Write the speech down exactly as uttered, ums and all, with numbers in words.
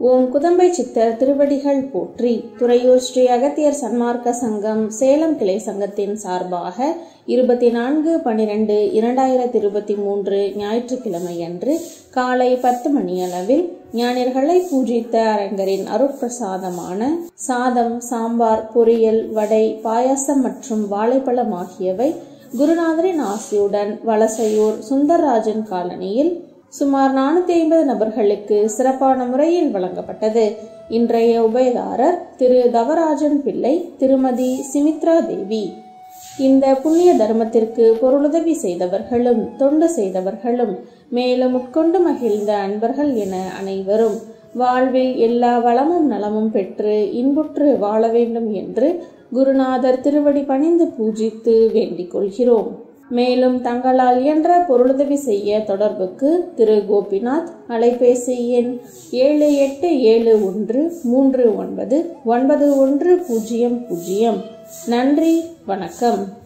ஓம் குதம்பை சித்தர் திருவடிகள் போற்றி. துறையூர் ஸ்ரீ அகத்தியர் சன்மார்க்க சங்கம் சேலம் கிளை சங்கத்தின் சார்பாக இருபத்தி நான்கு பனிரெண்டு இரண்டாயிரத்தி இருபத்தி மூன்று ஞாயிற்றுக்கிழமையன்று காலை பத்து மணி அளவில் ஞானியர்களை பூஜித்த அரங்கரின் அருட்பிரசாதமான சாதம், சாம்பார், பொரியல், வடை, பாயாசம் மற்றும் வாழைப்பழம் ஆகியவை குருநாதரின் ஆசியுடன் வலசையூர் சுந்தரராஜன் காலனியில் சுமார் நானூத்தி ஐம்பது நபர்களுக்கு சிறப்பான முறையில் வழங்கப்பட்டது. இன்றைய உபயதாரர் திரு தவராஜன் பிள்ளை, திருமதி சிமித்ரா தேவி. இந்த புண்ணிய தர்மத்திற்கு பொருளுதவி செய்தவர்களும் தொண்டு செய்தவர்களும் மேலும் உட்கொண்டு மகிழ்ந்த அன்பர்கள் என அனைவரும் வாழ்வில் எல்லா வளமும் நலமும் பெற்று இன்புற்று வாழ வேண்டும் என்று குருநாதர் திருவடி பணிந்து பூஜித்து வேண்டிக் கொள்கிறோம். மேலும் தங்களால் இயன்ற பொருளுதவி செய்ய தொடர்புக்கு திரு கோபிநாத், அலைபேசி எண் ஏழு எட்டு ஏழு ஒன்று மூன்று ஒன்பது ஒன்பது ஒன்று பூஜ்ஜியம் பூஜ்ஜியம். நன்றி, வணக்கம்.